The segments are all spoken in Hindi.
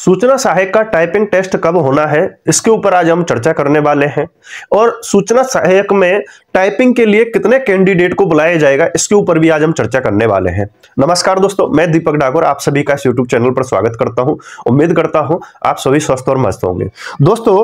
सूचना सहायक का टाइपिंग टेस्ट कब होना है, इसके ऊपर आज हम चर्चा करने वाले हैं। और सूचना सहायक में टाइपिंग के लिए कितने कैंडिडेट को बुलाया जाएगा, इसके ऊपर भी आज हम चर्चा करने वाले हैं। नमस्कार दोस्तों, मैं दीपक डागर आप सभी का इस यूट्यूब चैनल पर स्वागत करता हूं। उम्मीद करता हूं आप सभी स्वस्थ और मस्त होंगे। दोस्तों,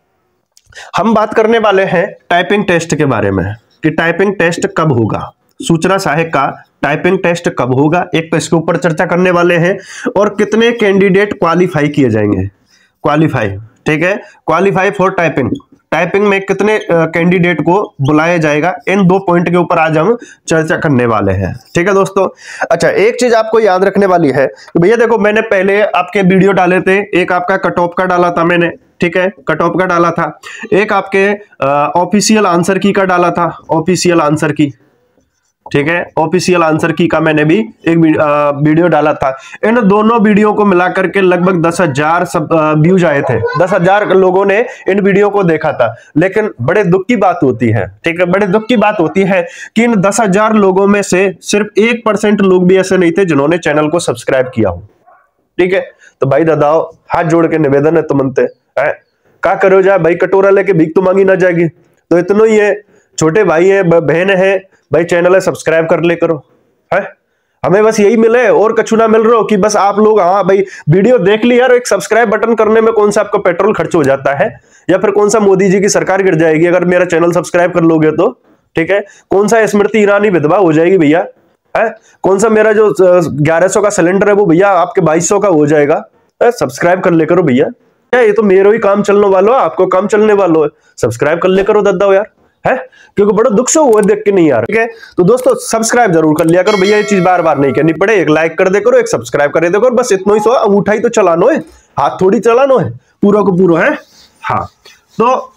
हम बात करने वाले हैं टाइपिंग टेस्ट के बारे में कि टाइपिंग टेस्ट कब होगा, सूचना सहायक का टाइपिंग टेस्ट कब होगा, एक तो इसके ऊपर चर्चा करने वाले हैं। और कितने कैंडिडेट क्वालिफाई किए जाएंगे, क्वालिफाई, ठीक है, क्वालिफाई फॉर टाइपिंग, टाइपिंग में कितने कैंडिडेट को बुलाया जाएगा, इन दो पॉइंट के ऊपर आज हम चर्चा करने वाले हैं। ठीक है दोस्तों। अच्छा, एक चीज आपको याद रखने वाली है कि भैया देखो, मैंने पहले आपके वीडियो डाले थे, एक आपका कट ऑफ का डाला था मैंने, ठीक है, कट ऑफ का डाला था, एक आपके ऑफिशियल आंसर की का डाला था, ऑफिशियल आंसर की, ठीक है, ऑफिशियल आंसर की का मैंने भी एक वीडियो डाला था। इन दोनों वीडियो को मिलाकर के लगभग 10,000 व्यूज आए थे, 10,000 लोगों ने इन वीडियो को देखा था। लेकिन बड़े दुख की बात होती है, ठीक है, बड़े दुख की बात होती है कि इन 10,000 लोगों में से सिर्फ 1% लोग भी ऐसे नहीं थे जिन्होंने चैनल को सब्सक्राइब किया हो। ठीक है, तो भाई दादाओ, हाथ जोड़ के निवेदन है तुमसे, क्या करो जाए भाई, कटोरा लेके भीख तो मांगी ना जाएगी। तो इतना ही है, छोटे भाई है, बहन है भाई, चैनल है सब्सक्राइब कर ले करो, है, हमें बस यही मिले और कछु ना मिल रहा हो कि बस आप लोग, हाँ भाई वीडियो देख लिया और एक सब्सक्राइब बटन करने में कौन सा आपका पेट्रोल खर्च हो जाता है, या फिर कौन सा मोदी जी की सरकार गिर जाएगी अगर मेरा चैनल सब्सक्राइब कर लोगे तो, ठीक है, कौन सा स्मृति ईरानी विधवा हो जाएगी भैया, है, कौन सा मेरा जो 1100 का सिलेंडर है वो भैया आपके 2200 का हो जाएगा। सब्सक्राइब कर ले करो भैया, ये तो मेरा ही काम चलने वाला है, आपको काम चलने वाला है, सब्सक्राइब कर ले करो दादा यार, है, क्योंकि बड़ा दुख से हुआ देख के नहीं यार। ठीक है, तो दोस्तों सब्सक्राइब जरूर कर लिया करो भैया, ये चीज बार बार नहीं करनी पड़े, एक लाइक कर दे करो, एक सब्सक्राइब कर दे करो, बस इतना ही सो, अंगूठा ही तो चलानो है, हाथ थोड़ी चलानो है, पूरा को पूरा है। हाँ, तो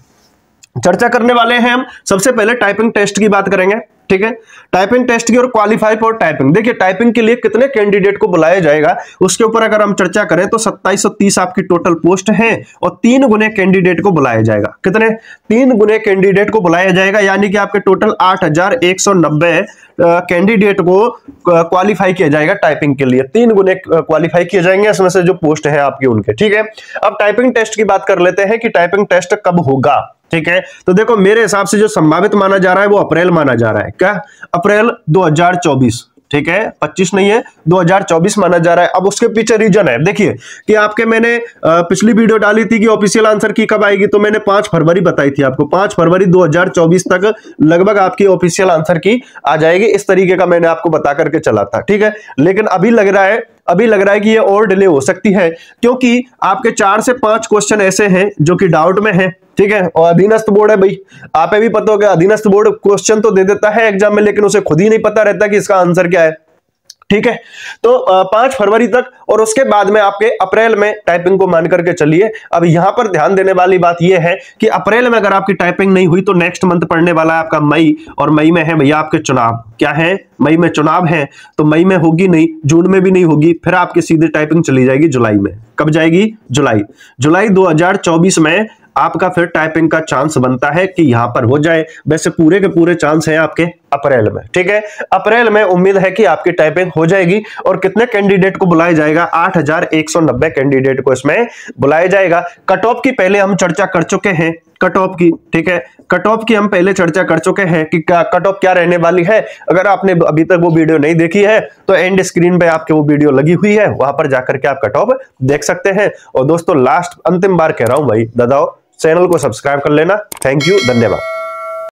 चर्चा करने वाले हैं हम। सबसे पहले टाइपिंग टेस्ट की बात करेंगे, ठीक है, टाइपिंग टेस्ट की और क्वालिफाई फॉर टाइपिंग। देखिए, टाइपिंग के लिए कितने कैंडिडेट को बुलाया जाएगा उसके ऊपर अगर हम चर्चा करें तो 2730 आपकी टोटल पोस्ट है और 3 गुने कैंडिडेट को बुलाया जाएगा। कितने? 3 गुने कैंडिडेट को बुलाया जाएगा, यानी कि आपके टोटल 8190 कैंडिडेट को क्वालिफाई किया जाएगा टाइपिंग के लिए, 3 गुने क्वालिफाई किए जाएंगे इसमें से जो पोस्ट है आपकी उनके। ठीक है, अब टाइपिंग टेस्ट की बात कर लेते हैं कि टाइपिंग टेस्ट कब होगा। ठीक है, तो देखो मेरे हिसाब से जो संभावित माना जा रहा है वो अप्रैल माना जा रहा है। क्या? अप्रैल 2024, ठीक है, 25 नहीं है, 2024 माना जा रहा है। अब उसके पीछे रीजन है, देखिए कि आपके मैंने पिछली वीडियो डाली थी कि ऑफिशियल आंसर की कब आएगी, तो मैंने 5 फरवरी बताई थी आपको, 5 फरवरी 2024 तक लगभग आपकी ऑफिशियल आंसर की आ जाएगी, इस तरीके का मैंने आपको बता करके चला था। ठीक है, लेकिन अभी लग रहा है कि ये और डिले हो सकती है, क्योंकि आपके 4 से 5 क्वेश्चन ऐसे हैं जो कि डाउट में है। ठीक है, और अधीनस्थ बोर्ड है भाई, आपे भी पता होगा, अधीनस्थ बोर्ड क्वेश्चन तो दे देता है एग्जाम में, लेकिन उसे खुद ही नहीं पता रहता कि इसका आंसर क्या है। ठीक है, तो 5 फरवरी तक, और उसके बाद में आपके अप्रैल में टाइपिंग को मान करके चलिए। अब यहां पर ध्यान देने वाली बात यह है कि अप्रैल में अगर आपकी टाइपिंग नहीं हुई तो नेक्स्ट मंथ पड़ने वाला है आपका मई, और मई में है भैया आपके चुनाव। क्या है? मई में चुनाव है, तो मई में होगी नहीं, जून में भी नहीं होगी, फिर आपकी सीधी टाइपिंग चली जाएगी जुलाई में। कब जाएगी? जुलाई 2024 में आपका फिर टाइपिंग का चांस बनता है कि यहां पर हो जाए। वैसे पूरे के पूरे चांस हैं आपके अप्रैल में। ठीक है, अप्रैल में उम्मीद है कि आपकी टाइपिंग हो जाएगी। और कितने कैंडिडेट को बुलाया जाएगा? 8190 कैंडिडेट को इसमें बुलाया जाएगा। कट ऑफ की पहले हम चर्चा कर चुके हैं, कट ऑफ की, ठीक है, कट ऑफ की हम पहले चर्चा कर चुके हैं कि कट ऑफ क्या रहने वाली है। अगर आपने अभी तक वो वीडियो नहीं देखी है तो एंड स्क्रीन पे आपके वो वीडियो लगी हुई है, वहां पर जाकर के आप कट ऑफ देख सकते हैं। और दोस्तों लास्ट अंतिम बार कह रहा हूं भाई दादाओ, चैनल को सब्सक्राइब कर लेना। थैंक यू, धन्यवाद।